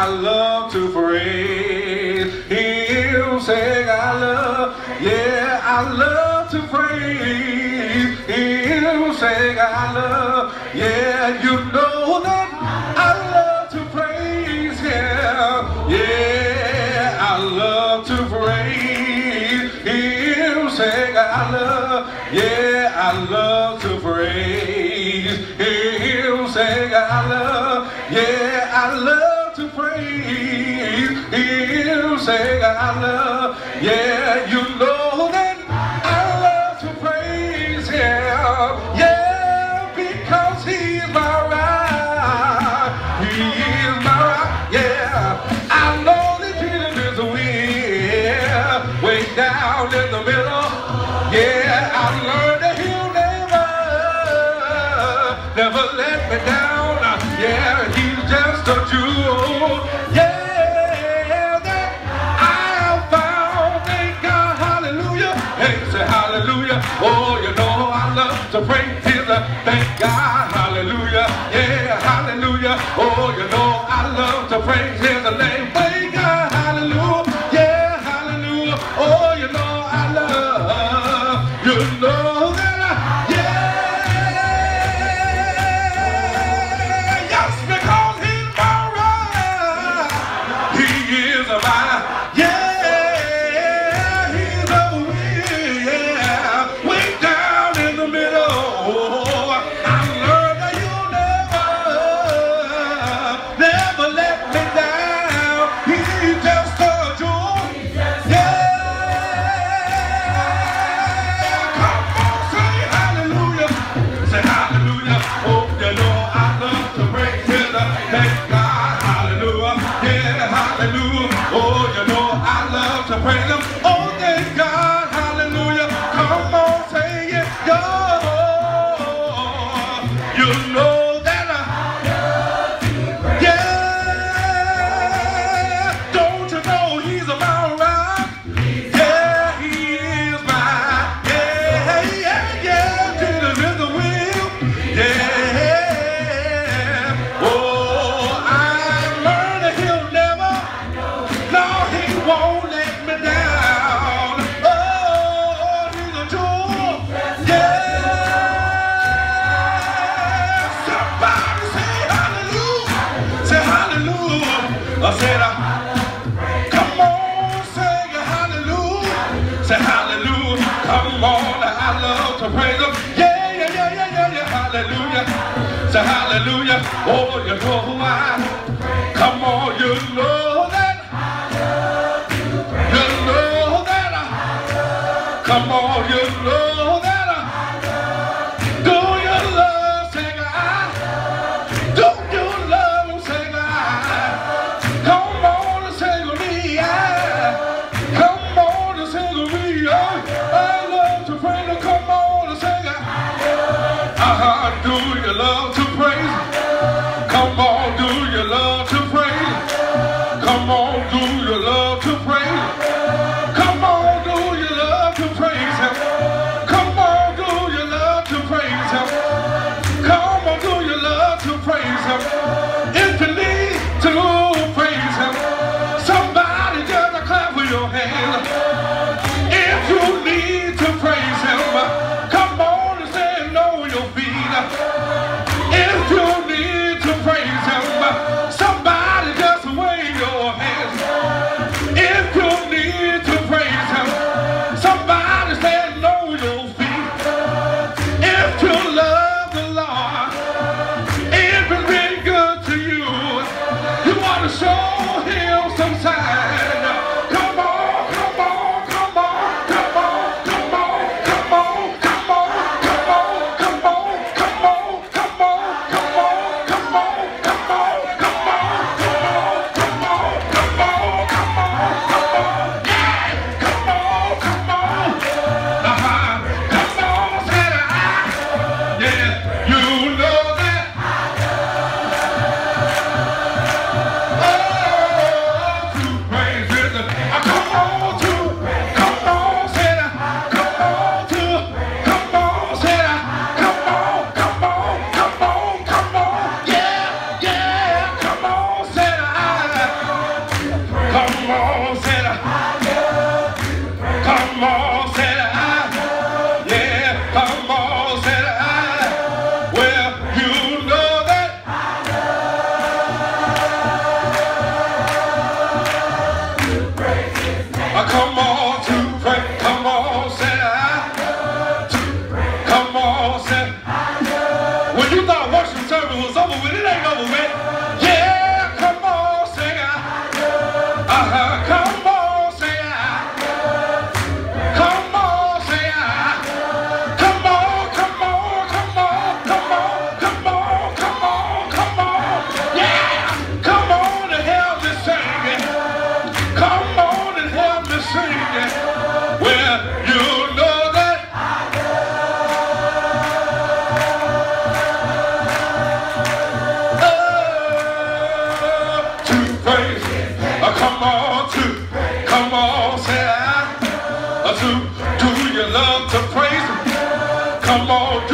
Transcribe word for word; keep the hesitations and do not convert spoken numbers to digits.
I love to praise Him. Say I love, yeah, I love to praise Him. Say I love, yeah, you know that I love to praise Him. Yeah, I love to praise Him. Say I love, yeah, I love to praise Him. Say I love, yeah, I love to praise Him. Say I love, yeah, you know that I love to praise Him. Yeah, because He's my rock, He is my rock. Yeah, I know that Jesus is a wheel way down in the middle. Yeah, I learned that He'll never, never let me down. Yeah, He's just a jewel. Yeah, that I have found. Thank God, hallelujah. Hey, say hallelujah. Oh, you know I love to praise Him. Thank God, hallelujah. Yeah, hallelujah. Oh, you know I love to praise His name. Thank God, hallelujah. Yeah, hallelujah. Oh, you know I love, you know that I, yeah, yes, because He's my rock. He is my, yeah, He's a wheel, yeah, way down in the middle. Oh, I learned that you'll never, never let me down. He's just a jewel, yeah. Come on, say hallelujah, say hallelujah. Oh, you know I love to praise His name. Thank God, hallelujah, yeah, hallelujah. Oh, you know I love to praise Him. Oh, thank God, hallelujah. Come on, say it, yo. You know that I, yeah, don't you know He's my rock? Yeah, He is my, yeah, yeah, yeah, Jesus is the wheel, yeah. Oh, I learned that He'll never, no, He won't let me down. Oh, He's a jewel, yeah. Somebody say hallelujah, say hallelujah. I said, uh, come on, say hallelujah, say hallelujah. Come on, I love to praise Him. Yeah, yeah, yeah, yeah, yeah, yeah, hallelujah. Say hallelujah. Oh, you know who I, come on, you know that, you know that, come on, you know that. Do you love, sing I, do you love Him, sing I, come on and sing with me, yeah. Come on and sing with me, yeah. I love to praise Him, come on and sing I. Uh-huh, do you love to praise? Come on, do you love to praise? Come on, do you love to praise? Come on, do you love to praise Him? Come on, do you love to praise Him? Come on, do you love to praise Him? If you need to praise Him, somebody just clap with your hands. If you need to praise Him, come on and stand on your feet. If you need to praise Him, somebody just wave your hands. If you need to praise Him, somebody stand on your feet. If you love the Lord, it's been good to you, you want to show Him some sign. Come on, come on, come on, come on, come on, come on, come on, come on, come on, come on, come on, come on, come on, come on, come on, come on, come on, come on, come on, come on, yeah, come on, come on, uh-huh, come on, say that, yeah, you know that, oh, Come on,